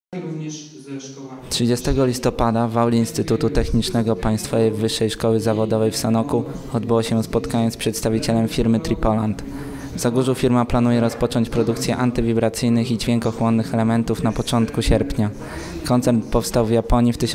Również ze szkołami. 30 listopada w auli Instytutu Technicznego Państwowej Wyższej Szkoły Zawodowej w Sanoku odbyło się spotkanie z przedstawicielem firmy Tripoland. W Zagórzu firma planuje rozpocząć produkcję antywibracyjnych i dźwiękochłonnych elementów na początku sierpnia. Koncern powstał w Japonii w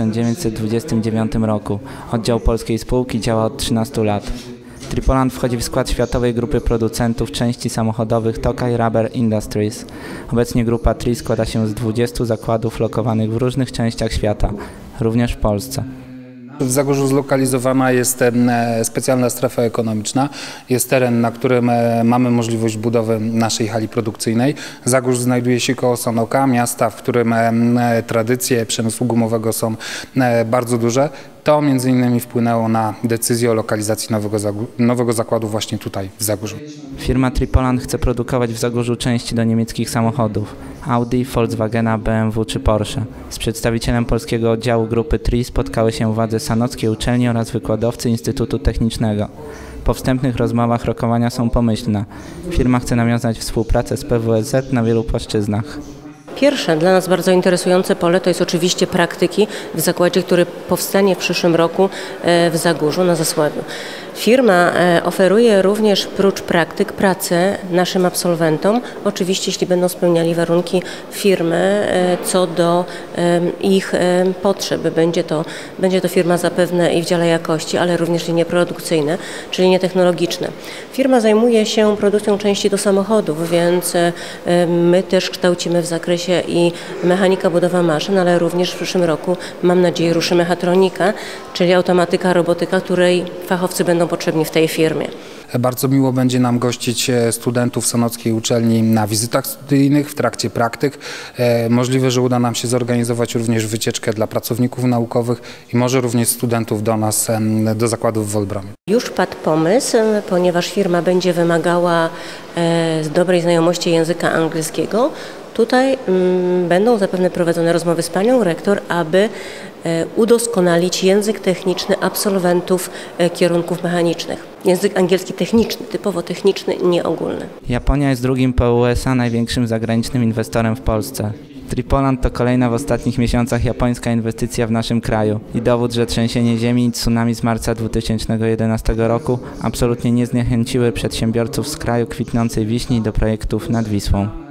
1929 roku. Oddział polskiej spółki działa od 13 lat. Tripoland wchodzi w skład światowej grupy producentów części samochodowych Tokai Rubber Industries. Obecnie grupa TRI składa się z 20 zakładów lokowanych w różnych częściach świata, również w Polsce. W Zagórzu zlokalizowana jest specjalna strefa ekonomiczna. Jest teren, na którym mamy możliwość budowy naszej hali produkcyjnej. Zagórz znajduje się koło Sanoka, miasta, w którym tradycje przemysłu gumowego są bardzo duże. To między innymi wpłynęło na decyzję o lokalizacji nowego zakładu właśnie tutaj w Zagórzu. Firma Tripoland chce produkować w Zagórzu części do niemieckich samochodów Audi, Volkswagena, BMW czy Porsche. Z przedstawicielem polskiego oddziału grupy TRI spotkały się władze sanockiej uczelni oraz wykładowcy Instytutu Technicznego. Po wstępnych rozmowach rokowania są pomyślne. Firma chce nawiązać współpracę z PWSZ na wielu płaszczyznach. Pierwsze, dla nas bardzo interesujące pole to jest oczywiście praktyki w zakładzie, który powstanie w przyszłym roku w Zagórzu na Zasławiu. Firma oferuje również prócz praktyk pracę naszym absolwentom, oczywiście jeśli będą spełniali warunki firmy co do ich potrzeb. Będzie to firma zapewne i w dziale jakości, ale również linie produkcyjne, czyli linie technologiczne. Firma zajmuje się produkcją części do samochodów, więc my też kształcimy w zakresie i mechanika, budowa maszyn, ale również w przyszłym roku, mam nadzieję, ruszy mechatronika, czyli automatyka, robotyka, której fachowcy będą potrzebni w tej firmie. Bardzo miło będzie nam gościć studentów sanockiej uczelni na wizytach studyjnych, w trakcie praktyk. Możliwe, że uda nam się zorganizować również wycieczkę dla pracowników naukowych i może również studentów do nas, do zakładów w Wolbramie. Już padł pomysł, ponieważ firma będzie wymagała dobrej znajomości języka angielskiego. Tutaj będą zapewne prowadzone rozmowy z panią rektor, aby udoskonalić język techniczny absolwentów kierunków mechanicznych. Język angielski techniczny, typowo techniczny, nie ogólny. Japonia jest drugim po USA największym zagranicznym inwestorem w Polsce. Tripoland to kolejna w ostatnich miesiącach japońska inwestycja w naszym kraju i dowód, że trzęsienie ziemi i tsunami z marca 2011 roku absolutnie nie zniechęciły przedsiębiorców z kraju kwitnącej wiśni do projektów nad Wisłą.